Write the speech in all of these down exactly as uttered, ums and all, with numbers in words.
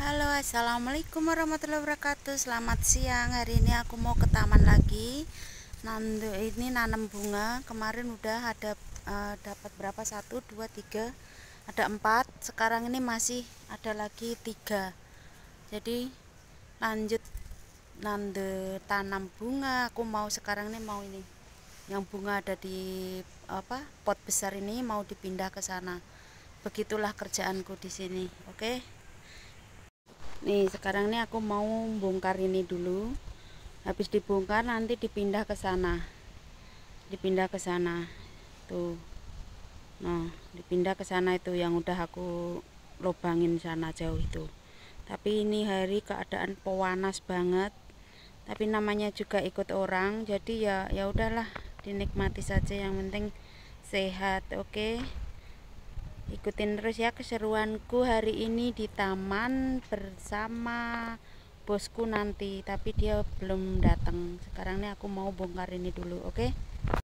Halo, assalamualaikum warahmatullahi wabarakatuh. Selamat siang. Hari ini aku mau ke taman lagi. Nanti ini nanam bunga. Kemarin udah ada uh, dapat berapa? Satu, dua, tiga. Ada empat. Sekarang ini masih ada lagi tiga. Jadi lanjut nanti tanam bunga. Aku mau sekarang ini mau ini. Yang bunga ada di apa? Pot besar ini mau dipindah ke sana. Begitulah kerjaanku di sini. Oke. Okay? Nih sekarang ini aku mau bongkar ini dulu. Habis dibongkar nanti dipindah ke sana. Dipindah ke sana. Tuh. Nah, dipindah ke sana itu yang udah aku lobangin sana jauh itu. Tapi ini hari keadaan pewanas banget. Tapi namanya juga ikut orang, jadi ya ya udahlah, dinikmati saja, yang penting sehat, oke? Okay? Ikutin terus ya keseruanku hari ini di taman bersama bosku nanti, tapi dia belum datang. Sekarang ini aku mau bongkar ini dulu, oke? Okay?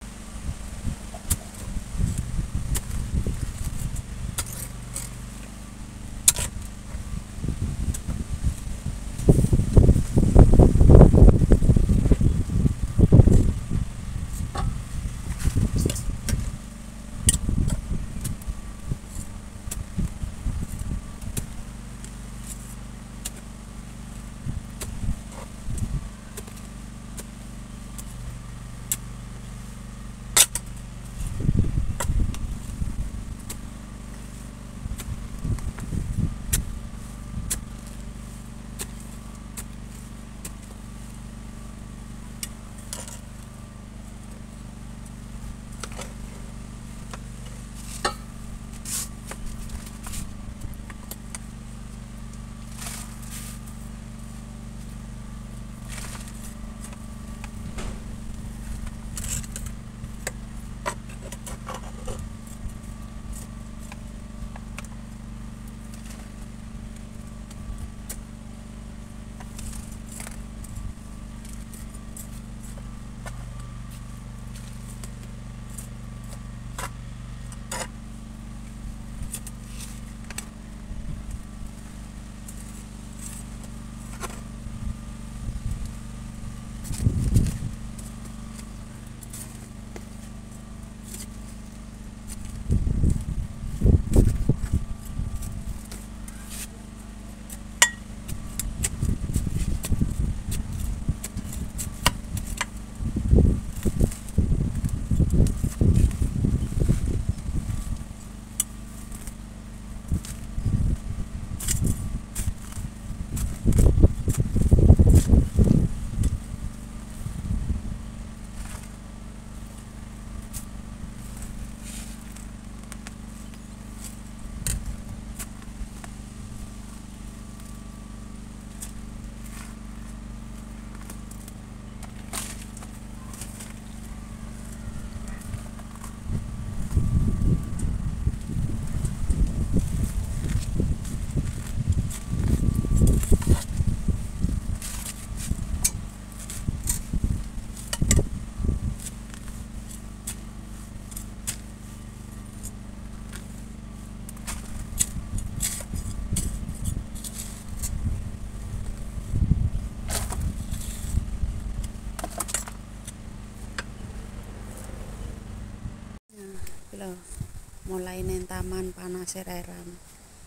Loh, mulai neng taman panas reram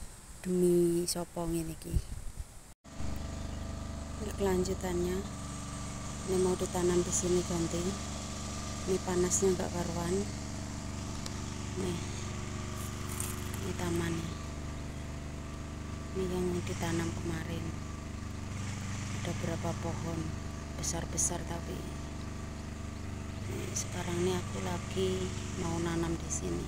demi sopong ini ki. Ini kelanjutannya. Ini mau ditanam di sini ganti. Ini panasnya enggak karuan. Nih, ini tamannya. Ini yang ditanam kemarin. Ada berapa pohon besar-besar tapi. Nih, sekarang ini aku lagi mau nanam di sini.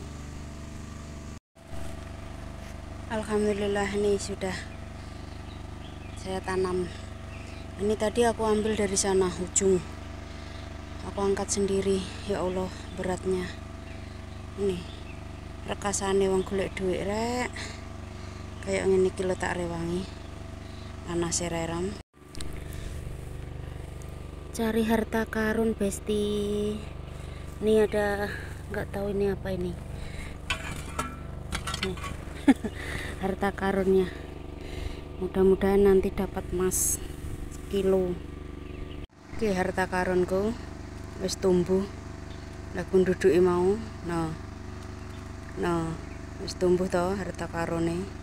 Alhamdulillah nih sudah saya tanam. Ini tadi aku ambil dari sana ujung. Aku angkat sendiri. Ya Allah, beratnya. Ini rekasane wong golek duit rek. Kayak ngene iki lho tak rewangi. Panas reram. Cari harta karun besti. Ini ada, nggak tahu ini apa ini. Nih. Harta karunnya. Mudah-mudahan nanti dapat emas sekilo. Oke, harta karunku wis tumbuh. Lagu duduke mau. Nah. Nah, wis tumbuh to harta karune.